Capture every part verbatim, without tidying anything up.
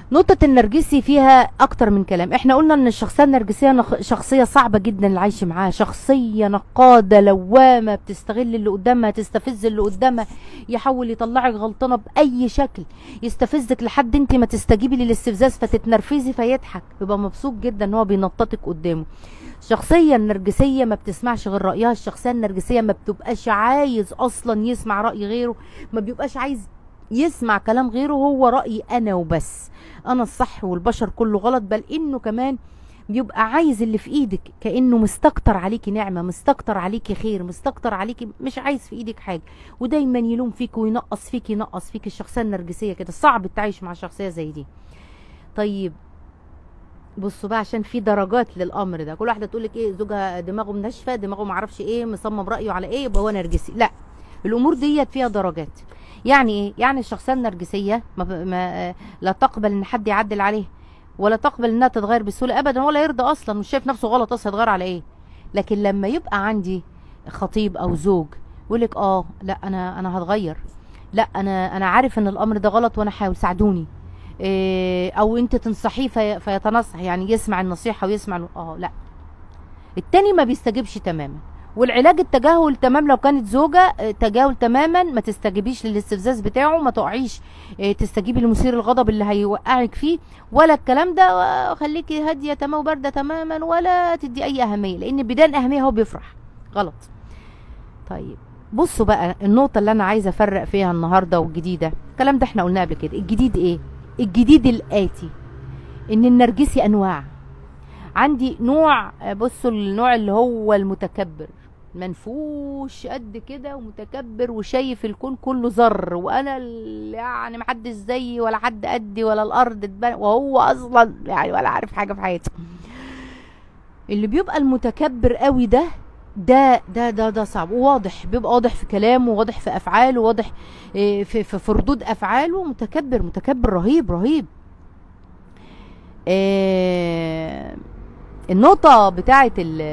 نقطة النرجسي فيها أكتر من كلام. احنا قلنا إن الشخصية النرجسية نخ... شخصية صعبة جدا العيش معاها، شخصية نقادة لوامة، بتستغل اللي قدامها، تستفز اللي قدامها، يحاول يطلعك غلطانة بأي شكل، يستفزك لحد انت ما تستجيبي للاستفزاز فتتنرفزي فيضحك، يبقى مبسوط جدا ان هو بينططك قدامه. الشخصية النرجسية ما بتسمعش غير رأيها، الشخصية النرجسية ما بتبقاش عايز أصلا يسمع رأي غيره، ما بيبقاش عايز يسمع كلام غيره، هو رأيي أنا وبس، أنا الصح والبشر كله غلط. بل إنه كمان بيبقى عايز اللي في إيدك، كأنه مستكتر عليكي نعمة، مستكتر عليكي خير، مستكتر عليكي، مش عايز في إيدك حاجة، ودايما يلوم فيك وينقص فيك ينقص فيك. الشخصية النرجسية كده صعب تعيش مع شخصية زي دي. طيب بصوا بقى، عشان في درجات للامر ده. كل واحده تقول لك ايه، زوجها دماغه منشفه، دماغه معرفش ايه، مصمم رايه على ايه، يبقى هو نرجسي. لا، الامور ديت فيها درجات. يعني ايه؟ يعني الشخصيه النرجسيه ما ما لا تقبل ان حد يعدل عليها، ولا تقبل انها تتغير بسهوله ابدا، ولا يرضى اصلا، مش شايف نفسه غلط اصلا، يتغير على ايه؟ لكن لما يبقى عندي خطيب او زوج يقول لك اه لا انا انا هتغير، لا انا انا عارف ان الامر ده غلط وانا حاول، ساعدوني، إيه، او انت تنصحيه في فيتنصح، يعني يسمع النصيحه ويسمع اه لا، التاني ما بيستجيبش تماما. والعلاج التجاهل تمام. لو كانت زوجه تجاهل تماما، ما تستجيبيش للاستفزاز بتاعه، ما تقعيش إيه تستجيبي لمثير الغضب اللي هيوقعك فيه، ولا الكلام ده، خليكي هاديه تمام وبارده تماما، ولا تدي اي اهميه، لان بدان اهميه هو بيفرح. غلط. طيب بصوا بقى، النقطه اللي انا عايزه افرق فيها النهارده والجديده، الكلام ده احنا قلناه قبل كده. الجديد ايه؟ الجديد الآتي، ان النرجسي انواع. عندي نوع، بصوا النوع اللي هو المتكبر، منفوش قد كده ومتكبر وشايف الكون كله ذر، وانا يعني محدش زيي ولا حد قدي ولا الارض تبان، وهو اصلا يعني ولا عارف حاجه في حياته. اللي بيبقى المتكبر قوي ده ده ده ده ده صعب، وواضح، بيبقى واضح في كلامه، واضح في افعاله، واضح في في, في ردود افعاله. متكبر متكبر رهيب رهيب. آه النقطة بتاعة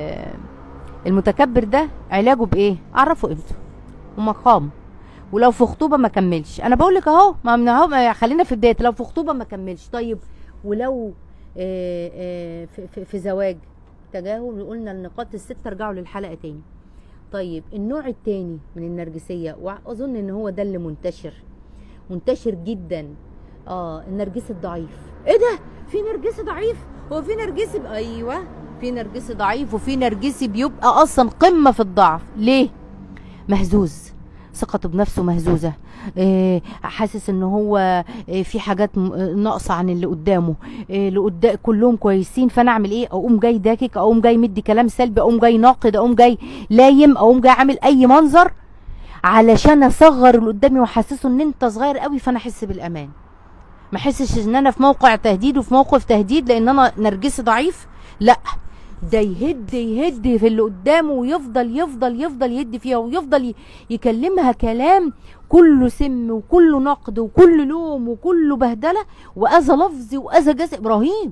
المتكبر ده علاجه بايه؟ اعرفه قيمته ومقامه، ولو في خطوبة ما كملش. انا بقول لك اهو، ما اهو، خلينا في بداية، لو في خطوبة ما كملش. طيب ولو آه آه في, في, في زواج، تجاهل. قلنا النقاط الست، ارجعوا للحلقة تاني. طيب النوع التاني من النرجسية، واظن ان هو ده اللي منتشر منتشر جدا، اه النرجسي الضعيف. ايه ده؟ في نرجسي ضعيف؟ هو في نرجسي ب... ايوه في نرجسي ضعيف، وفي نرجسي بيبقى اصلا قمة في الضعف. ليه؟ مهزوز، ثقته بنفسه مهزوزة، إيه، حاسس ان هو إيه في حاجات ناقصه عن اللي قدامه، إيه اللي قدام كلهم كويسين، فانا اعمل ايه؟ اقوم جاي داكك، اقوم جاي مدي كلام سلبي، اقوم جاي ناقد، اقوم جاي لايم، اقوم جاي عامل اي منظر علشان اصغر اللي قدامي واحسسه ان انت صغير قوي، فانا احس بالامان، ما احسش ان انا في موقع تهديد وفي موقف تهديد لان انا نرجسي ضعيف. لا، ده يهد يهد في اللي قدامه، ويفضل يفضل يفضل يهد فيها، ويفضل يكلمها كلام كله سم وكله نقد وكله لوم وكله بهدله واذى لفظي واذى جسدي رهيب،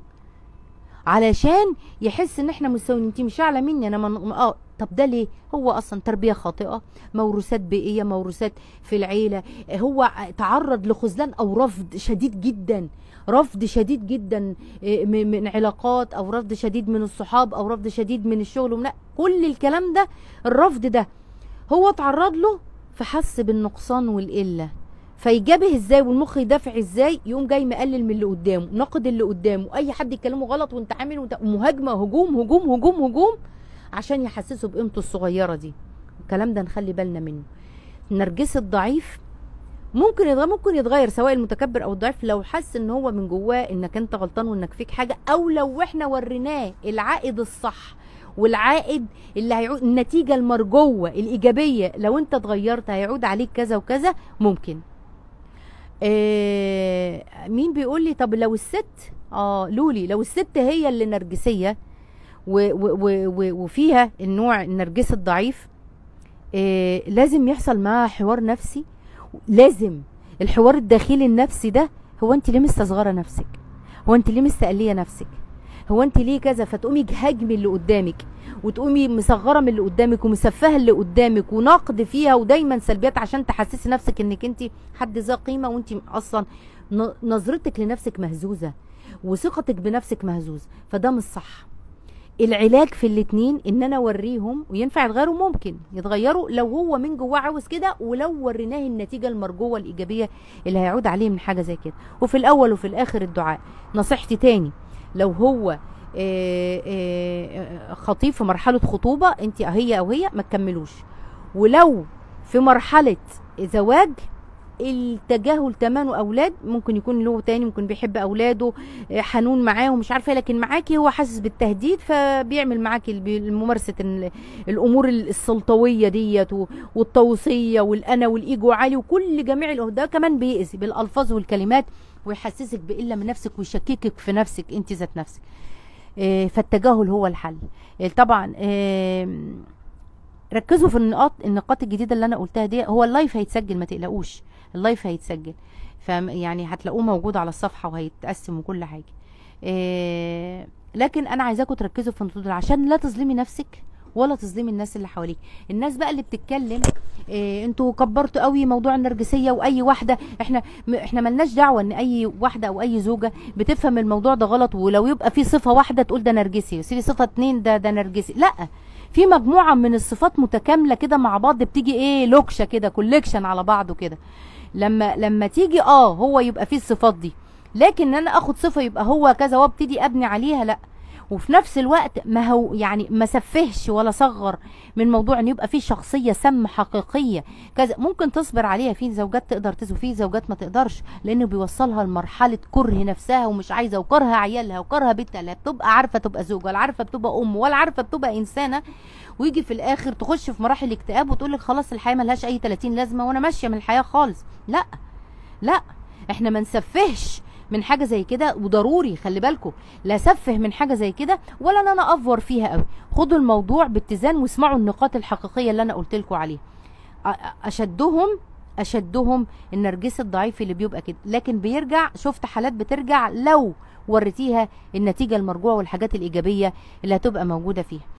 علشان يحس ان احنا مساويين، انت مش اعلى مني انا من... اه طب ده ليه؟ هو اصلا تربيه خاطئه، موروثات بيئيه، موروثات في العيله، هو تعرض لخذلان او رفض شديد جدا، رفض شديد جدا من علاقات، او رفض شديد من الصحاب، او رفض شديد من الشغل، ومن كل الكلام ده. الرفض ده هو تعرض له، فحس بالنقصان والقله، فيجابه ازاي والمخ يدافع ازاي؟ يقوم جاي مقلل من اللي قدامه، ناقد اللي قدامه، اي حد يكلمه غلط وانت عامل وانت مهاجمه، هجوم هجوم هجوم هجوم، عشان يحسسه بقيمته الصغيره دي. الكلام ده نخلي بالنا منه. النرجسي الضعيف ممكن يتغير، ممكن يتغير سواء المتكبر او الضعيف، لو حس ان هو من جواه انك انت غلطان وانك فيك حاجه، او لو احنا وريناه العائد الصح والعائد اللي هيعود، النتيجه المرجوه الايجابيه، لو انت اتغيرت هيعود عليك كذا وكذا، ممكن. آه مين بيقول لي طب لو الست، اه لولي، لو الست هي اللي نرجسيه و و و وفيها النوع النرجسي الضعيف، آه لازم يحصل معاها حوار نفسي. لازم الحوار الداخلي النفسي ده، هو انت ليه مستصغره نفسك؟ هو انت ليه مستقليه نفسك؟ هو انت ليه كذا؟ فتقومي تهاجمي اللي قدامك، وتقومي مصغره من اللي قدامك ومسفهه اللي قدامك ونقد فيها ودايما سلبيات، عشان تحسسي نفسك انك انت حد ذا قيمه، وانت اصلا ن- نظرتك لنفسك مهزوزه، وثقتك بنفسك مهزوزه، فده مش صح. العلاج في الاتنين ان انا اوريهم، وينفع يتغيروا، ممكن يتغيروا لو هو من جواه عاوز كده، ولو وريناه النتيجه المرجوه الايجابيه اللي هيعود عليه من حاجه زي كده. وفي الاول وفي الاخر الدعاء. نصيحتي تاني، لو هو آه، آه، خطيب في مرحله خطوبه، انت هي او هي ما تكملوش. ولو في مرحله زواج، التجاهل تمام. اولاد ممكن يكون له تاني، ممكن بيحب اولاده، آه، حنون معاهم مش عارفه، لكن معاكي هو حاسس بالتهديد، فبيعمل معاكي الب- ممارسه ال- الامور السلطويه ديت، و- والطوسيه والانا والايجو عالي، وكل جميع الأه- ده كمان بيأذي بالالفاظ والكلمات، ويحسسك بقله من نفسك، ويشككك في نفسك انت ذات نفسك. آه، فالتجاهل هو الحل. آه، طبعا آم، ركزوا في النقاط النقاط الجديده اللي انا قلتها دي. هو اللايف هيتسجل، ما تقلقوش، اللايف هيتسجل، ف يعني هتلاقوه موجود على الصفحه وهيتقسم وكل حاجه. إيه لكن انا عايزاكم تركزوا في النقطه دي عشان لا تظلمي نفسك ولا تظلمي الناس اللي حواليك. الناس بقى اللي بتتكلم إيه انتوا كبرتوا قوي موضوع النرجسيه، واي واحده، احنا م- احنا ملناش دعوه ان اي واحده او اي زوجه بتفهم الموضوع ده غلط، ولو يبقى في صفه واحده تقول ده نرجسي، في صفه اتنين ده ده نرجسي. لا، في مجموعه من الصفات متكامله كده مع بعض، بتيجي ايه لوكشه كده، كوليكشن على بعضه كده. لما لما تيجي اه هو يبقى فيه الصفات دي، لكن ان انا اخد صفه يبقى هو كذا وابتدي ابني عليها، لا. وفي نفس الوقت ما هو يعني ما سفهش ولا صغر من موضوع ان يبقى فيه شخصيه سم حقيقيه كذا، ممكن تصبر عليها. في زوجات تقدر تزو، في زوجات ما تقدرش، لانه بيوصلها لمرحله كره نفسها ومش عايزه، وكره عيالها، وكره بيتها، لا بتبقى عارفه تبقى زوجه، ولا عارفه بتبقى ام، ولا عارفه بتبقى انسانه. ويجي في الاخر تخش في مراحل اكتئاب، وتقول لك خلاص الحياه ملهاش اي تلاتين لازمه، وانا ماشيه من الحياه خالص. لا لا، احنا ما نسفهش من حاجه زي كده، وضروري خلي بالكم لا سفه من حاجه زي كده، ولا ان انا افور فيها قوي. خدوا الموضوع باتزان، واسمعوا النقاط الحقيقيه اللي انا قلت لكم عليها. أ- اشدهم اشدهم النرجسي الضعيف اللي بيبقى كده، لكن بيرجع. شفت حالات بترجع لو وريتيها النتيجه المرجوه والحاجات الايجابيه اللي هتبقى موجوده فيها.